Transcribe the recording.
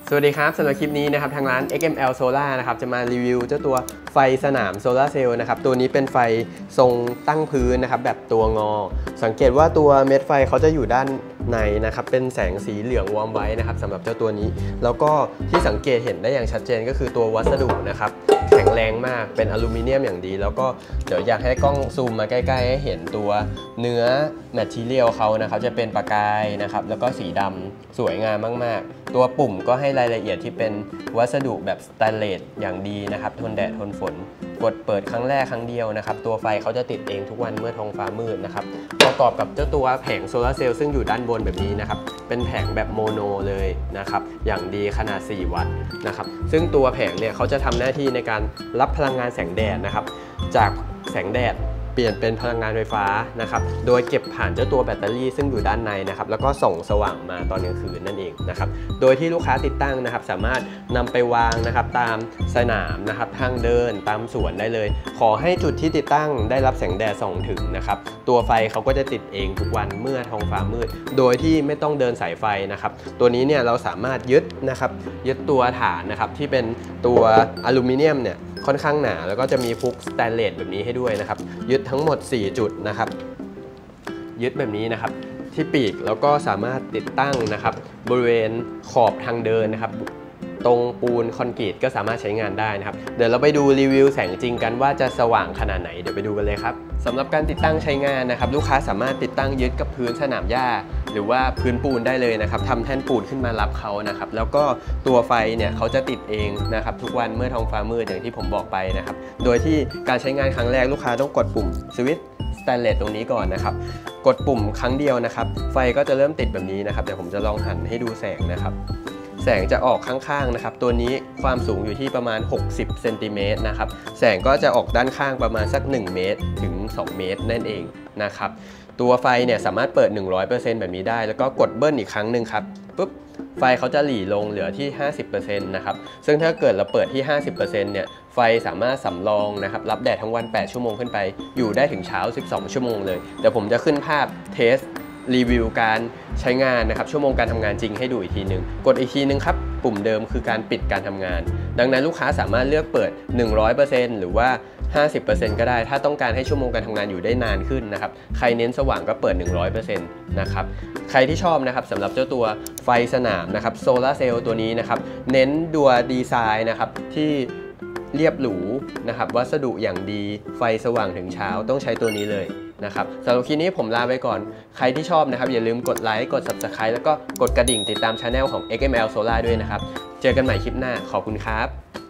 สวัสดีครับสำหรับคลิปนี้นะครับทางร้าน XML Solar นะครับจะมารีวิวเจ้าตัวไฟสนามโซลาร์เซลล์นะครับตัวนี้เป็นไฟทรงตั้งพื้นนะครับแบบตัวงอสังเกตว่าตัวเม็ดไฟเขาจะอยู่ด้านในนะครับเป็นแสงสีเหลืองวอร์มไว้นะครับสำหรับเจ้าตัวนี้แล้วก็ที่สังเกตเห็นได้อย่างชัดเจนก็คือตัววัสดุนะครับแข็งแรงมากเป็นอลูมิเนียมอย่างดีแล้วก็เดี๋ยวอยากให้กล้องซูมมาใกล้ๆให้เห็นตัวเนื้อแมททีเรียลเขานะครับจะเป็นประกายนะครับแล้วก็สีดำสวยงามมากๆตัวปุ่มก็ให้รายละเอียดที่เป็นวัสดุแบบสแตนเลสอย่างดีนะครับทนแดดทนฝนกดเปิดครั้งแรกครั้งเดียวนะครับตัวไฟเขาจะติดเองทุกวันเมื่อท้องฟ้ามืดนะครับประกอบกับเจ้าตัวแผงโซลาร์เซลล์ซึ่งอยู่ด้านบนแบบนี้นะครับเป็นแผงแบบโมโนเลยนะครับอย่างดีขนาด4 วัตต์นะครับซึ่งตัวแผงเนี่ยเขาจะทำหน้าที่ในการรับพลังงานแสงแดดนะครับจากแสงแดดเปลี่ยนเป็นพลังงานไฟฟ้านะครับโดยเก็บผ่านเจ้าตัวแบตเตอรี่ซึ่งอยู่ด้านในนะครับแล้วก็ส่องสว่างมาตอนกลางคืนนั่นเองนะครับโดยที่ลูกค้าติดตั้งนะครับสามารถนำไปวางนะครับตามสนามนะครับทางเดินตามสวนได้เลยขอให้จุดที่ติดตั้งได้รับแสงแดดส่องถึงนะครับตัวไฟเขาก็จะติดเองทุกวันเมื่อท้องฟ้ามืดโดยที่ไม่ต้องเดินสายไฟนะครับตัวนี้เนี่ยเราสามารถยึดตัวฐานนะครับที่เป็นตัวอลูมิเนียมเนี่ยค่อนข้างหนาแล้วก็จะมีพุกสแตนเลสแบบนี้ให้ด้วยนะครับยึดทั้งหมด4 จุดนะครับยึดแบบนี้นะครับที่ปีกแล้วก็สามารถติดตั้งนะครับบริเวณขอบทางเดินนะครับตรงปูนคอนกรีตก็สามารถใช้งานได้นะครับเดี๋ยวเราไปดูรีวิวแสงจริงกันว่าจะสว่างขนาดไหนเดี๋ยวไปดูกันเลยครับสำหรับการติดตั้งใช้งานนะครับลูกค้าสามารถติดตั้งยึดกับพื้นสนามหญ้าหรือว่าพื้นปูนได้เลยนะครับทำแท่นปูนขึ้นมารับเขานะครับแล้วก็ตัวไฟเนี่ยเขาจะติดเองนะครับทุกวันเมื่อท้องฟ้ามืดอย่างที่ผมบอกไปนะครับโดยที่การใช้งานครั้งแรกลูกค้าต้องกดปุ่มสวิตช์สแตนเลสตรงนี้ก่อนนะครับกดปุ่มครั้งเดียวนะครับไฟก็จะเริ่มติดแบบนี้นะครับเดี๋ยวผมจะลองหันให้ดูแสงนะครับแสงจะออกข้างๆนะครับตัวนี้ความสูงอยู่ที่ประมาณ60 เซนติเมตรนะครับแสงก็จะออกด้านข้างประมาณสัก1 เมตรถึง 2 เมตรนั่นเองนะครับตัวไฟเนี่ยสามารถเปิด 100% แบบนี้ได้แล้วก็กดเบิ้ลอีกครั้งหนึ่งครับปุ๊บไฟเขาจะหลีลงเหลือที่ 50% นะครับซึ่งถ้าเกิดเราเปิดที่ 50% เนี่ยไฟสามารถสำรองนะครับรับแดดทั้งวัน8 ชั่วโมงขึ้นไปอยู่ได้ถึงเช้า12 ชั่วโมงเลยเดี๋ยวผมจะขึ้นภาพเทสรีวิวการใช้งานนะครับชั่วโมงการทำงานจริงให้ดูอีกทีนึงกดอีกทีนึงครับปุ่มเดิมคือการปิดการทำงานดังนั้นลูกค้าสามารถเลือกเปิด 100% หรือว่า 50% ก็ได้ถ้าต้องการให้ชั่วโมงการทำงานอยู่ได้นานขึ้นนะครับใครเน้นสว่างก็เปิด 100% นะครับใครที่ชอบนะครับสำหรับเจ้าตัวไฟสนามนะครับโซลาร์เซลล์ตัวนี้นะครับเน้นตัวดีไซน์นะครับที่เรียบหรูนะครับวัสดุอย่างดีไฟสว่างถึงเช้าต้องใช้ตัวนี้เลยนะครับสำหรับคลิปนี้ผมลาไปก่อนใครที่ชอบนะครับอย่าลืมกดไลค์กด Subscribe แล้วก็กดกระดิ่งติดตามช anel ของ XML Solar ด้วยนะครับเจอกันใหม่คลิปหน้าขอบคุณครับ